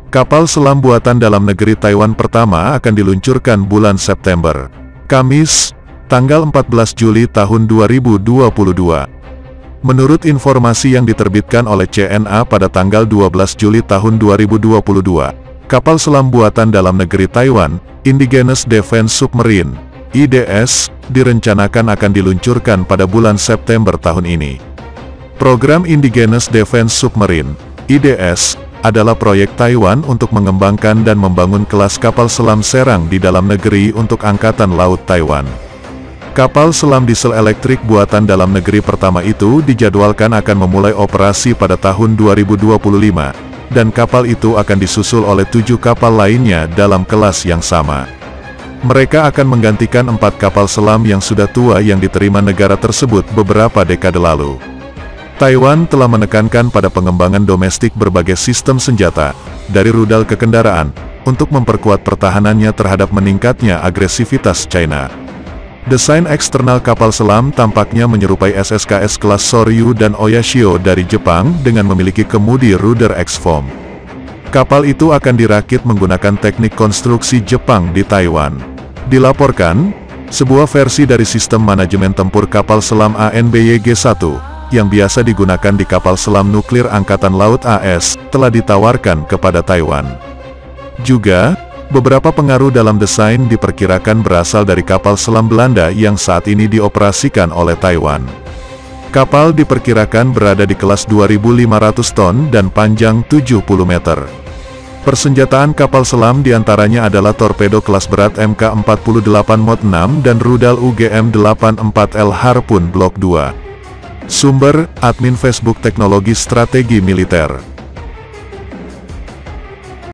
Kapal selam buatan dalam negeri Taiwan pertama akan diluncurkan bulan September. Kamis, tanggal 14 Juli tahun 2022. Menurut informasi yang diterbitkan oleh CNA pada tanggal 12 Juli tahun 2022, kapal selam buatan dalam negeri Taiwan, Indigenous Defense Submarine, IDS, direncanakan akan diluncurkan pada bulan September tahun ini. Program Indigenous Defense Submarine, IDS, adalah proyek Taiwan untuk mengembangkan dan membangun kelas kapal selam serang di dalam negeri untuk Angkatan Laut Taiwan. Kapal selam diesel elektrik buatan dalam negeri pertama itu dijadwalkan akan memulai operasi pada tahun 2025, dan kapal itu akan disusul oleh 7 kapal lainnya dalam kelas yang sama. Mereka akan menggantikan 4 kapal selam yang sudah tua yang diterima negara tersebut beberapa dekade lalu. Taiwan telah menekankan pada pengembangan domestik berbagai sistem senjata, dari rudal ke kendaraan, untuk memperkuat pertahanannya terhadap meningkatnya agresivitas China. Desain eksternal kapal selam tampaknya menyerupai SSKS kelas Soryu dan Oyashio dari Jepang dengan memiliki kemudi rudder X-foam. Kapal itu akan dirakit menggunakan teknik konstruksi Jepang di Taiwan. Dilaporkan, sebuah versi dari sistem manajemen tempur kapal selam ANBYG-1, yang biasa digunakan di kapal selam nuklir Angkatan Laut AS, telah ditawarkan kepada Taiwan. Juga, beberapa pengaruh dalam desain diperkirakan berasal dari kapal selam Belanda yang saat ini dioperasikan oleh Taiwan. Kapal diperkirakan berada di kelas 2.500 ton dan panjang 70 meter. Persenjataan kapal selam diantaranya adalah torpedo kelas berat Mk48 Mod 6 dan rudal UGM-84L Harpoon Blok 2. Sumber, admin Facebook Teknologi Strategi Militer.